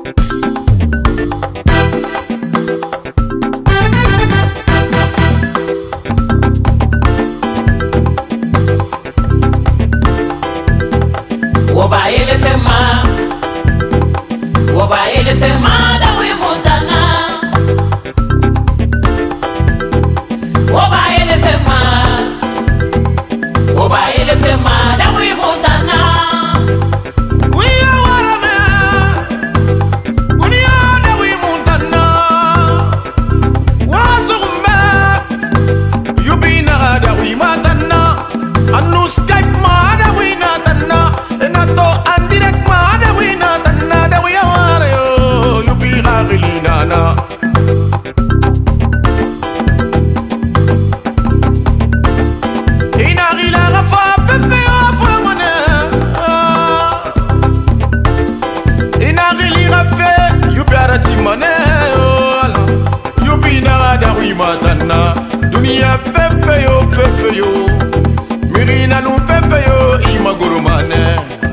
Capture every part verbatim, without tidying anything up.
Dunia pepe yo fefe yo Mirina lu pepe yo imaguru mane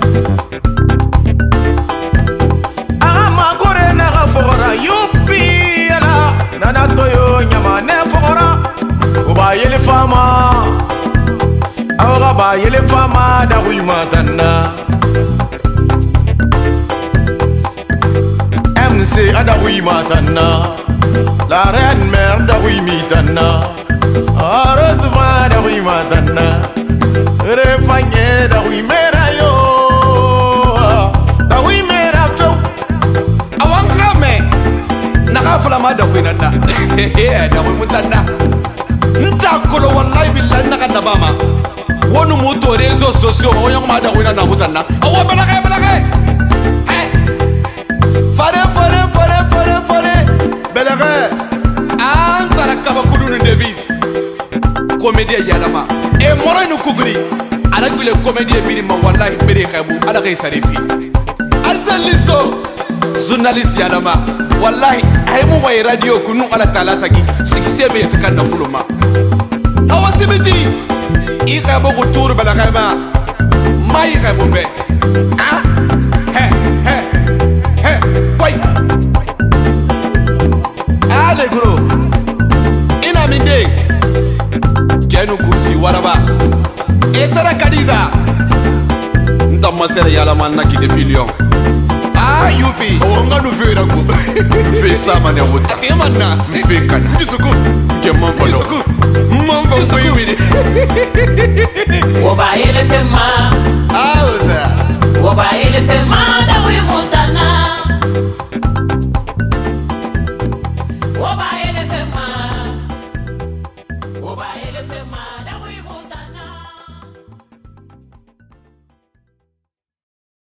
Amagore na gafora yupi ala Nana toyo nyamane fora Uba yele fama Aura ba yele fama da wimatana M C ada wimatana La reine mère da wimitana Heureusement da wimatana Refanye da wimera yo Da wimera feu Awanka me Nakafula ma da winana Da wimutana Ntakolo wallahi billahi nakadabama Wonu muto réseaux sociaux Oyong ma da winana mutana Awa balake balake Fare fare fare fare fare Belare Antara kaba kudunu devise Comédie yalama E moro inu kugri Ala gule comédie birima wallahi bere khabu ala kay sarifi Arsal listo Journaliste yalama Wallahi aymu way radio kunu ala talata gi Sikise be yatakanna fuluma Awa simiti I khabu kutur balare ma Mai khabu be Ah He he He Wait Ale guru Ina minde Kenu kursi waraba Esara kadiza Ntama sere yala manna ki de billion Ah yupi Onga nu vera ku Fe sama ne wuta Ate manna Fe kana Isuku Ke manfa no Isuku Manfa ko yubidi Woba ele fema Ah uza Woba ele fema da wi montana Woba ele fema Woba ele fema